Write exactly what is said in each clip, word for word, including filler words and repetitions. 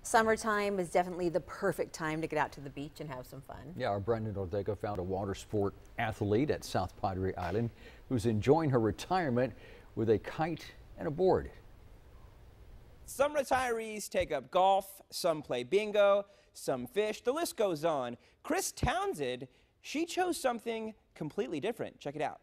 Summertime is definitely the perfect time to get out to the beach and have some fun. Yeah, our Brendan Ortega found a water sport athlete at South Padre Island who's enjoying her retirement with a kite and a board. Some retirees take up golf, some play bingo, some fish, the list goes on. Chris Townsend, she chose something completely different. Check it out.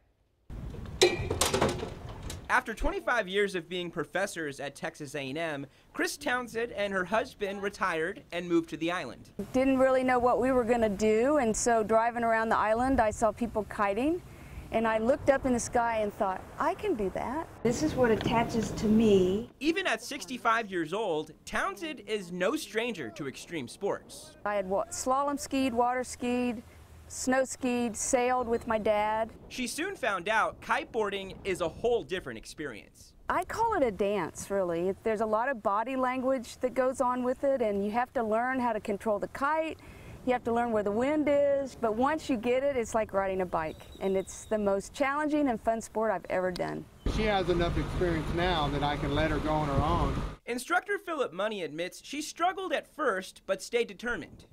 After twenty-five years of being professors at Texas A and M, Chris Townsend and her husband retired and moved to the island. Didn't really know what we were going to do, and so driving around the island, I saw people kiting, and I looked up in the sky and thought, I can do that. This is what attaches to me. Even at sixty-five years old, Townsend is no stranger to extreme sports. I had wa- slalom skied, water skied, snow skied, sailed with my dad. She soon found out kiteboarding is a whole different experience. I call it a dance, really. There's a lot of body language that goes on with it, and you have to learn how to control the kite. You have to learn where the wind is, but once you get it, it's like riding a bike, and it's the most challenging and fun sport I've ever done. She has enough experience now that I can let her go on her own. Instructor Philip Money admits she struggled at first, but stayed determined.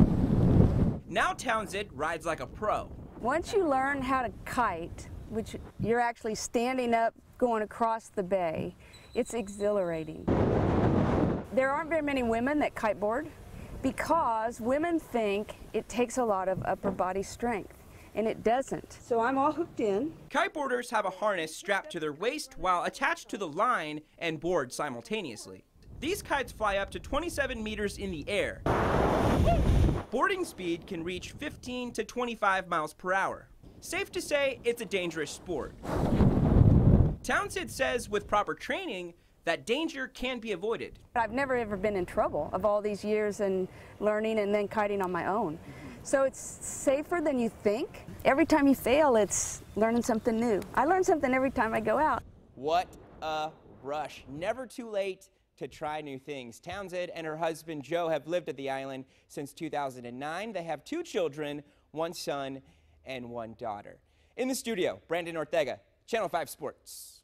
Now Townsend rides like a pro. Once you learn how to kite, which you're actually standing up going across the bay, it's exhilarating. There aren't very many women that kiteboard because women think it takes a lot of upper body strength, and it doesn't. So I'm all hooked in. Kiteboarders have a harness strapped to their waist while attached to the line and board simultaneously. These kites fly up to twenty-seven meters in the air. Boarding speed can reach fifteen to twenty-five miles per hour. Safe to say it's a dangerous sport. Townsend says with proper training, that danger can be avoided. I've never ever been in trouble of all these years and learning and then kiting on my own. So it's safer than you think. Every time you fail, it's learning something new. I learn something every time I go out. What a rush. Never too late to try new things. Townsend and her husband Joe have lived at the island since two thousand nine. They have two children, one son and one daughter. In the studio, Brendan Ortega, Channel five Sports.